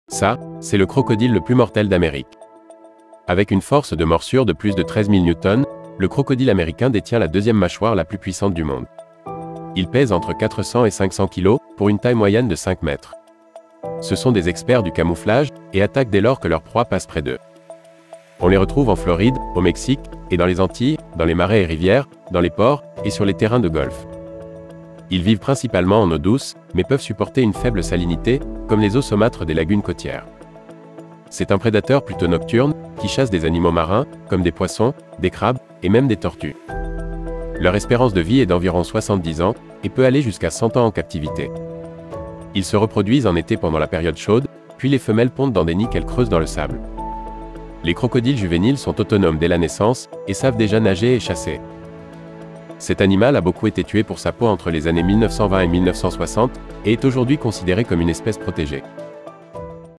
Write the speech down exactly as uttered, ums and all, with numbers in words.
Ça, c'est le crocodile le plus mortel d'Amérique. Avec une force de morsure de plus de treize mille newtons, le crocodile américain détient la deuxième mâchoire la plus puissante du monde. Il pèse entre quatre cents et cinq cents kilos, pour une taille moyenne de cinq mètres. Ce sont des experts du camouflage, et attaquent dès lors que leur proie passe près d'eux. On les retrouve en Floride, au Mexique, et dans les Antilles, dans les marais et rivières, dans les ports, et sur les terrains de golf. Ils vivent principalement en eau douce, mais peuvent supporter une faible salinité, comme les eaux saumâtres des lagunes côtières. C'est un prédateur plutôt nocturne, qui chasse des animaux marins, comme des poissons, des crabes, et même des tortues. Leur espérance de vie est d'environ soixante-dix ans, et peut aller jusqu'à cent ans en captivité. Ils se reproduisent en été pendant la période chaude, puis les femelles pondent dans des nids qu'elles creusent dans le sable. Les crocodiles juvéniles sont autonomes dès la naissance, et savent déjà nager et chasser. Cet animal a beaucoup été tué pour sa peau entre les années mille neuf cent vingt et mille neuf cent soixante, et est aujourd'hui considéré comme une espèce protégée.